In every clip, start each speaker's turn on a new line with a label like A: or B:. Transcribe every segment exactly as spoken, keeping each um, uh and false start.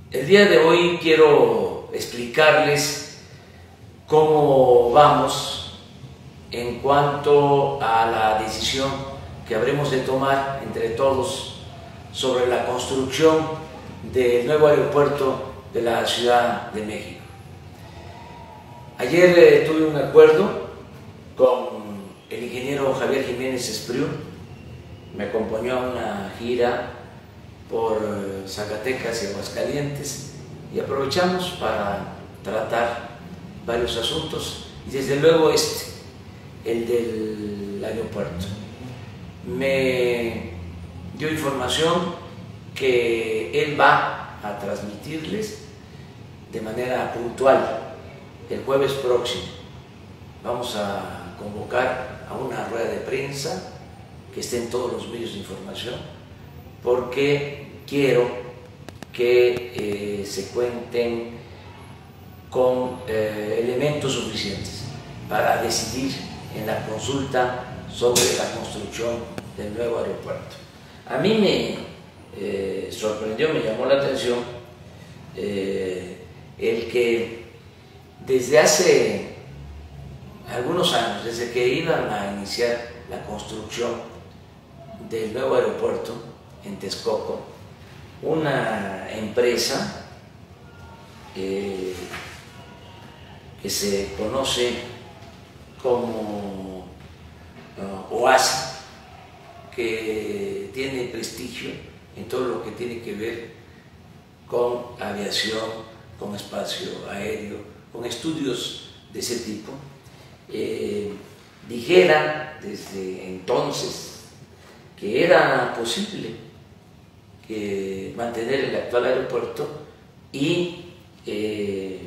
A: El día de hoy quiero explicarles cómo vamos en cuanto a la decisión que habremos de tomar entre todos sobre la construcción del nuevo aeropuerto de la Ciudad de México. Ayer eh, tuve un acuerdo con el ingeniero Javier Jiménez Espriu, me acompañó a una gira por Zacatecas y Aguascalientes y aprovechamos para tratar varios asuntos y desde luego este, el del aeropuerto. Me dio información que él va a transmitirles de manera puntual el jueves próximo. Vamos a convocar a una rueda de prensa que esté en todos los medios de información, porque quiero que eh, se cuenten con eh, elementos suficientes para decidir en la consulta sobre la construcción del nuevo aeropuerto. A mí me eh, sorprendió, me llamó la atención eh, el que desde hace algunos años, desde que iban a iniciar la construcción del nuevo aeropuerto en Texcoco, una empresa eh, que se conoce como uh, OASI, que tiene prestigio en todo lo que tiene que ver con aviación, con espacio aéreo, con estudios de ese tipo, eh, dijera desde entonces que era posible que mantener el actual aeropuerto y eh,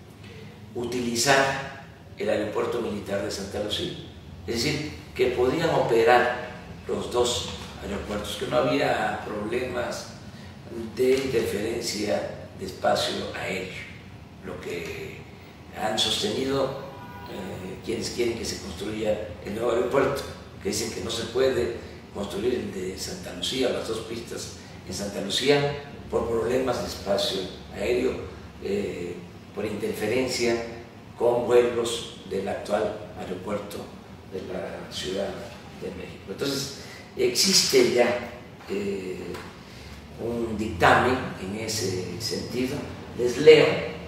A: utilizar el aeropuerto militar de Santa Lucía. Es decir, que podían operar los dos aeropuertos, que no había problemas de interferencia de espacio aéreo, lo que han sostenido eh, quienes quieren que se construya el nuevo aeropuerto, que dicen que no se puede construir el de Santa Lucía, las dos pistas en Santa Lucía, por problemas de espacio aéreo, eh, por interferencia con vuelos del actual aeropuerto de la Ciudad de México. Entonces, existe ya eh, un dictamen en ese sentido. Les leo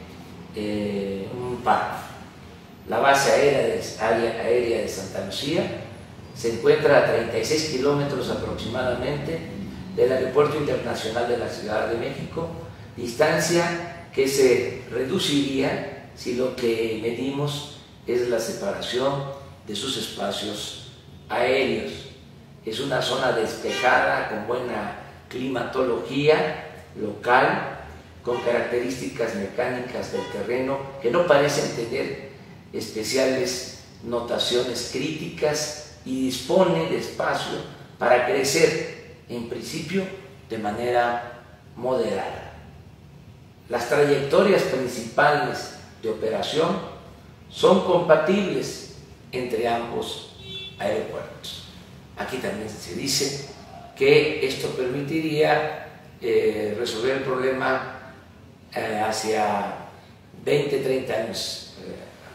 A: eh, un párrafo. La base aérea de, área aérea de Santa Lucía se encuentra a treinta y seis kilómetros aproximadamente del Aeropuerto Internacional de la Ciudad de México, distancia que se reduciría si lo que medimos es la separación de sus espacios aéreos. Es una zona despejada con buena climatología local, con características mecánicas del terreno que no parecen tener especiales notaciones críticas y dispone de espacio para crecer, en principio, de manera moderada. Las trayectorias principales de operación son compatibles entre ambos aeropuertos. Aquí también se dice que esto permitiría eh, resolver el problema eh, hacia veinte, treinta años eh,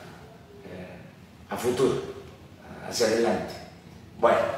A: eh, a futuro, hacia adelante. Bueno,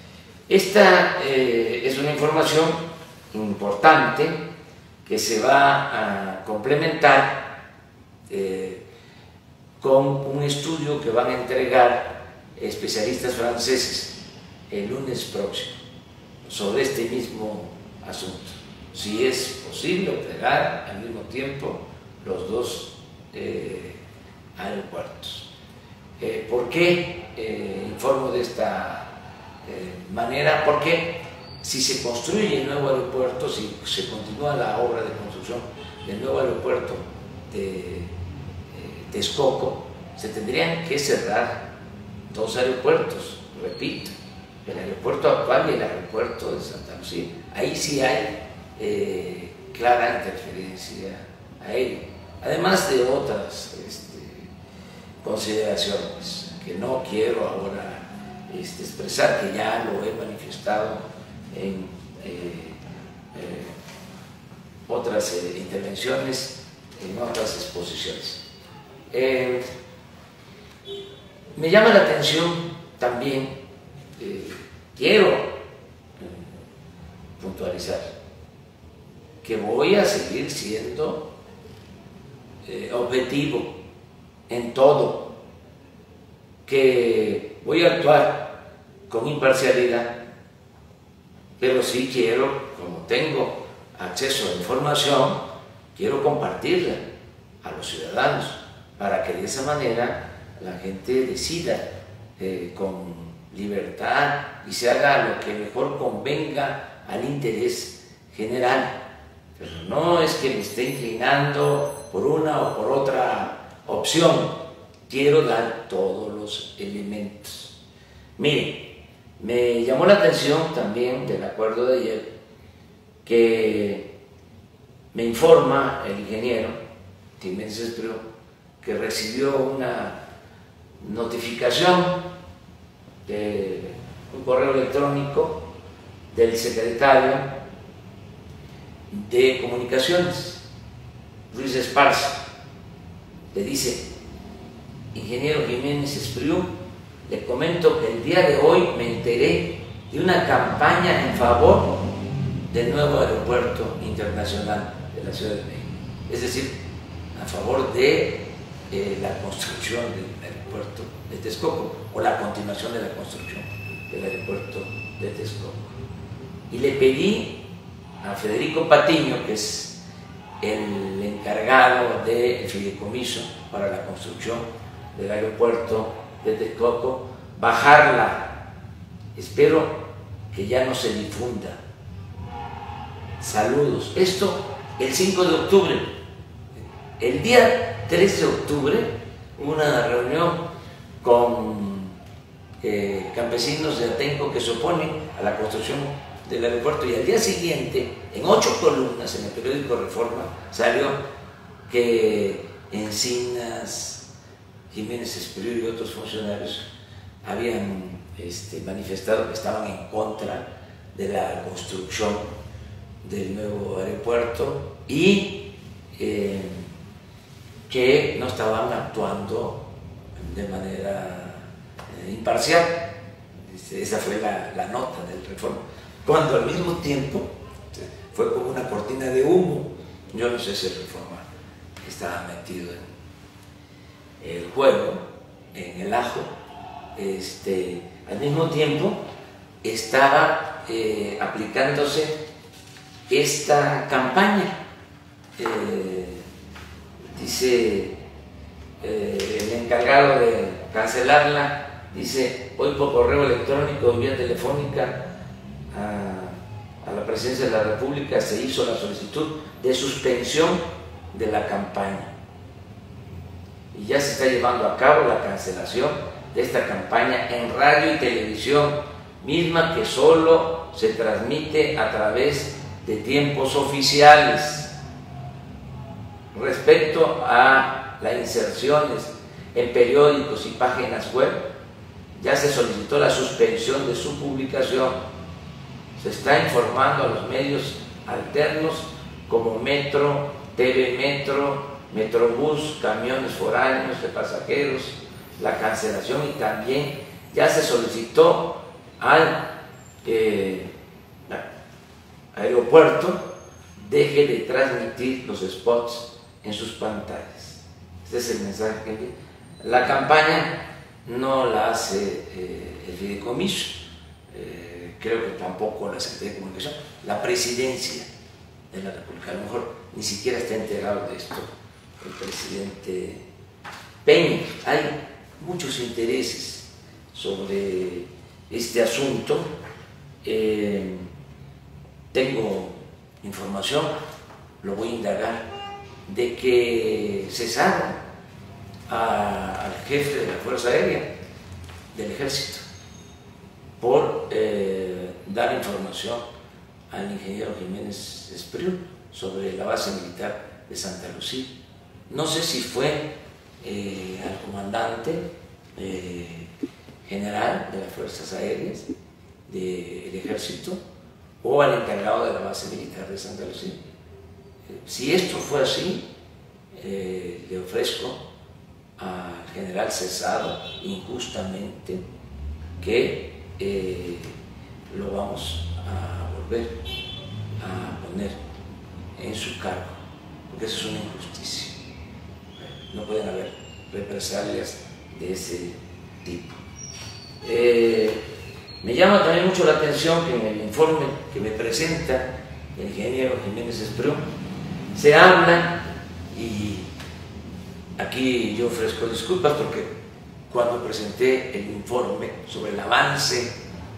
A: esta eh, es una información importante que se va a complementar eh, con un estudio que van a entregar especialistas franceses el lunes próximo sobre este mismo asunto. Si es posible operar al mismo tiempo los dos eh, aeropuertos. Eh, ¿Por qué eh, informo de esta Eh, manera? Porque si se construye el nuevo aeropuerto, si se continúa la obra de construcción del nuevo aeropuerto de eh, Texcoco, se tendrían que cerrar dos aeropuertos, repito, el aeropuerto actual y el aeropuerto de Santa Lucía. Ahí sí hay eh, clara interferencia aérea, además de otras este, consideraciones que no quiero ahora Este, expresar, que ya lo he manifestado en, eh, eh, otras eh, intervenciones, en otras exposiciones. Eh, me llama la atención también, eh, quiero eh, puntualizar que voy a seguir siendo eh, objetivo en todo, que voy a actuar con imparcialidad, pero sí quiero, como tengo acceso a información, quiero compartirla a los ciudadanos para que de esa manera la gente decida eh, con libertad y se haga lo que mejor convenga al interés general. Pero no es que me esté inclinando por una o por otra opción, quiero dar todos los elementos. Miren, me llamó la atención también del acuerdo de ayer que me informa el ingeniero Jiménez Espriu que recibió una notificación de un correo electrónico del secretario de Comunicaciones, Luis Esparza. Le dice: ingeniero Jiménez Espriu, le comento que el día de hoy me enteré de una campaña en favor del nuevo aeropuerto internacional de la Ciudad de México, es decir, a favor de eh, la construcción del aeropuerto de Texcoco o la continuación de la construcción del aeropuerto de Texcoco. Y le pedí a Federico Patiño, que es el encargado del fideicomiso para la construcción del aeropuerto de Texcoco, bajarla. Espero que ya no se difunda. Saludos. Esto el cinco de octubre. El día tres de octubre hubo una reunión con eh, campesinos de Atenco que se oponen a la construcción del aeropuerto, y al día siguiente, en ocho columnas en el periódico Reforma, salió que Encinas, Jiménez Espriu y otros funcionarios habían este, manifestado que estaban en contra de la construcción del nuevo aeropuerto y eh, que no estaban actuando de manera eh, imparcial. Esa fue la, la nota del Reforma, cuando al mismo tiempo fue como una cortina de humo. Yo no sé si el Reforma estaba metido en el juego, en el ajo. Este, al mismo tiempo estaba eh, aplicándose esta campaña. Eh, dice eh, el encargado de cancelarla, dice: hoy por correo electrónico y vía telefónica a, a la Presidencia de la República se hizo la solicitud de suspensión de la campaña y ya se está llevando a cabo la cancelación de esta campaña en radio y televisión, misma que solo se transmite a través de tiempos oficiales. Respecto a las inserciones en periódicos y páginas web, ya se solicitó la suspensión de su publicación. Se está informando a los medios alternos como Metro, T V Metro, Metrobús, camiones foráneos de pasajeros, la cancelación, y también ya se solicitó al eh, aeropuerto deje de transmitir los spots en sus pantallas. Este es el mensaje que envía. La campaña no la hace eh, el fideicomiso, eh, creo que tampoco la Secretaría de Comunicación, la Presidencia de la República. A lo mejor ni siquiera está enterado de esto el presidente Peña. Hay muchos intereses sobre este asunto. Eh, tengo información, lo voy a indagar, de que cesaron a, al jefe de la Fuerza Aérea del Ejército por eh, dar información al ingeniero Jiménez Espriu sobre la base militar de Santa Lucía. No sé si fue eh, al comandante eh, general de las Fuerzas Aéreas del Ejército o al encargado de la base militar de Santa Lucía. Si esto fue así, eh, le ofrezco al general cesado injustamente que eh, lo vamos a volver a poner en su cargo, porque eso es una injusticia. No pueden haber represalias de ese tipo. Eh, me llama también mucho la atención que en el informe que me presenta el ingeniero Jiménez Espriu se habla, y aquí yo ofrezco disculpas porque cuando presenté el informe sobre el avance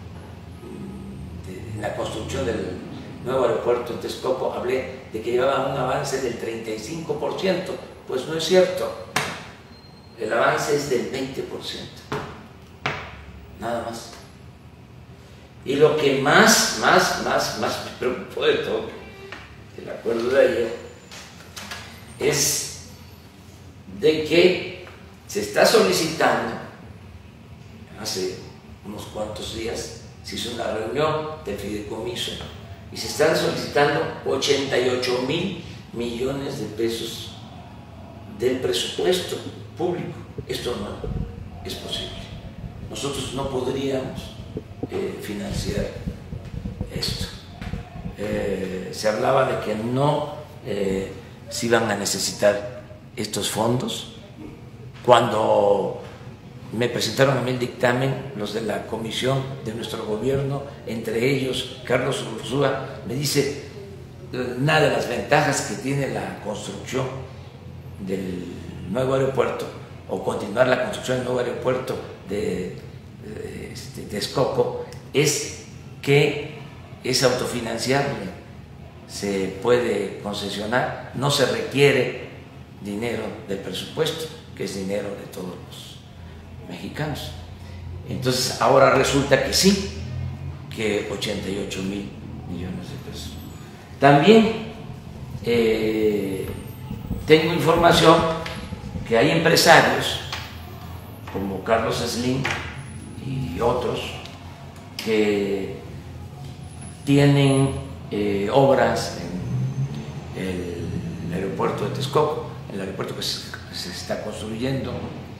A: de, en la construcción del nuevo aeropuerto en Texcoco, hablé de que llevaba un avance del treinta y cinco por ciento, pues no es cierto, el avance es del veinte por ciento, nada más. Y lo que más, más, más, más me preocupó de todo, el acuerdo de ayer, es de que se está solicitando, hace unos cuantos días se hizo una reunión del fideicomiso y se están solicitando ochenta y ocho mil millones de pesos del presupuesto público. Esto no es posible. Nosotros no podríamos eh, financiar esto. Eh, se hablaba de que no eh, se iban a necesitar estos fondos. Cuando me presentaron a mí el dictamen, los de la comisión de nuestro gobierno, entre ellos Carlos Ursúa, me dice, una de las ventajas que tiene la construcción del nuevo aeropuerto, o continuar la construcción del nuevo aeropuerto de, de, este, de Texcoco, es que es autofinanciable, se puede concesionar, no se requiere dinero del presupuesto, que es dinero de todos los mexicanos. Entonces ahora resulta que sí, que ochenta y ocho mil millones de pesos. También eh, tengo información que hay empresarios como Carlos Slim y otros que tienen eh, obras en el aeropuerto de Texcoco, el aeropuerto que se, que se está construyendo,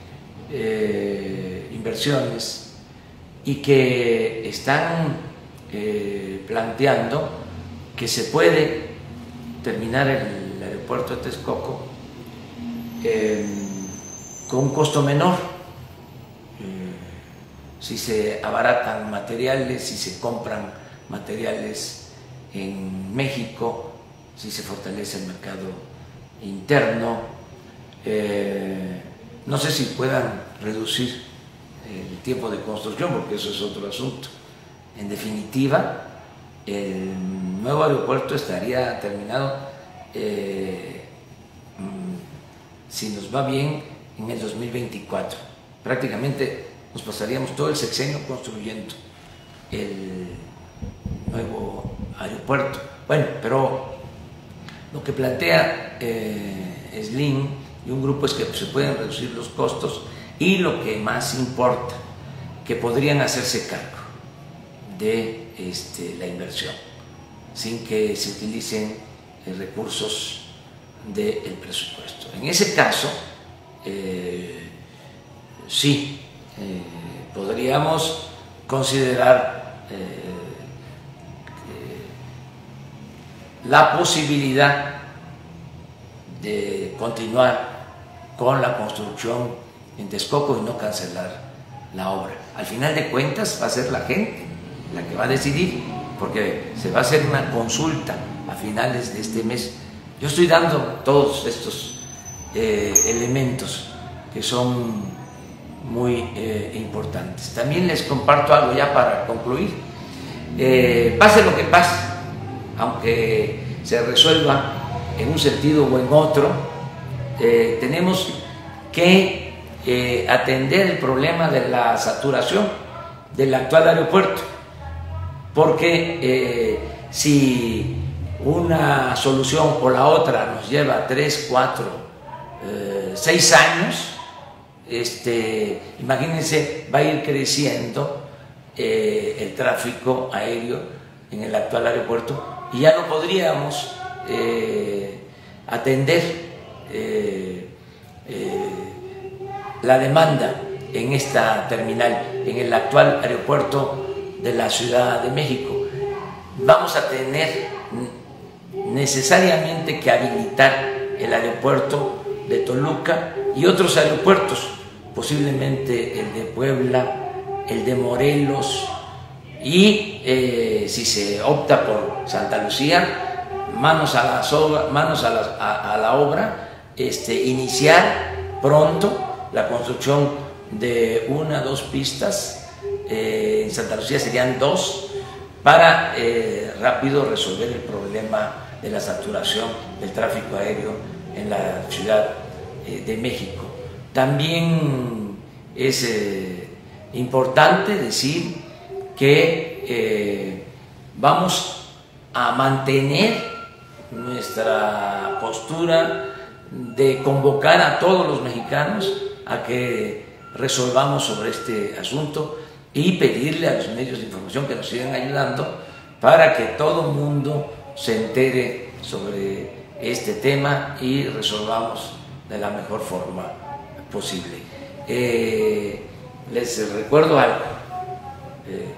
A: eh, inversiones, y que están eh, planteando que se puede terminar el aeropuerto de Texcoco eh, con un costo menor, eh, si se abaratan materiales, si se compran materiales en México, si se fortalece el mercado interno, eh, no sé si puedan reducir el tiempo de construcción, porque eso es otro asunto. En definitiva, el nuevo aeropuerto estaría terminado, eh, si nos va bien, en el dos mil veinticuatro. Prácticamente nos pasaríamos todo el sexenio construyendo el nuevo aeropuerto. Bueno, pero lo que plantea eh, Slim y un grupo es que se pueden reducir los costos, y lo que más importa, que podrían hacerse cargo de este, la inversión sin que se utilicen eh, recursos del presupuesto. En ese caso, eh, sí, eh, podríamos considerar eh, eh, la posibilidad de continuar con la construcción en Texcoco y no cancelar la obra. Al final de cuentas va a ser la gente la que va a decidir, porque se va a hacer una consulta a finales de este mes. Yo estoy dando todos estos eh, elementos que son muy eh, importantes. También les comparto algo ya para concluir. Eh, pase lo que pase, aunque se resuelva en un sentido o en otro, eh, tenemos que eh, atender el problema de la saturación del actual aeropuerto, porque eh, si una solución o la otra nos lleva tres, cuatro, eh, seis años, este, imagínense, va a ir creciendo eh, el tráfico aéreo en el actual aeropuerto y ya no podríamos eh, atender eh, eh, la demanda en esta terminal, en el actual aeropuerto de la Ciudad de México. Vamos a tener necesariamente que habilitar el aeropuerto de Toluca y otros aeropuertos, posiblemente el de Puebla, el de Morelos, y eh, si se opta por Santa Lucía, manos a la, obra, manos a la, a, a la obra, este, iniciar pronto la construcción de una, dos pistas, eh, en Santa Lucía serían dos, para eh, rápido resolver el problema de la saturación del tráfico aéreo en la Ciudad eh, de México. También es eh, importante decir que eh, vamos a mantener nuestra postura de convocar a todos los mexicanos a que resolvamos sobre este asunto y pedirle a los medios de información que nos sigan ayudando para que todo el mundo se entere sobre este tema y resolvamos de la mejor forma posible. Eh, les recuerdo algo, eh,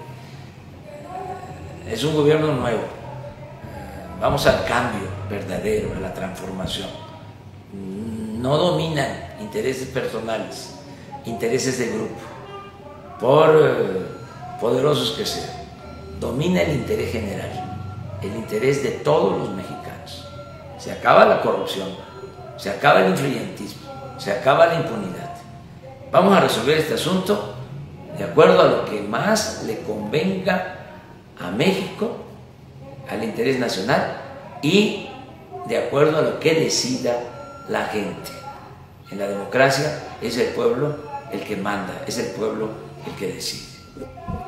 A: es un gobierno nuevo, eh, vamos al cambio verdadero, a la transformación. No dominan intereses personales, intereses de grupo, por eh, poderosos que sean. Domina el interés general, el interés de todos los mexicanos. Se acaba la corrupción, se acaba el influyentismo, se acaba la impunidad. Vamos a resolver este asunto de acuerdo a lo que más le convenga a México, al interés nacional, y de acuerdo a lo que decida la gente. En la democracia es el pueblo el que manda, es el pueblo el que decide.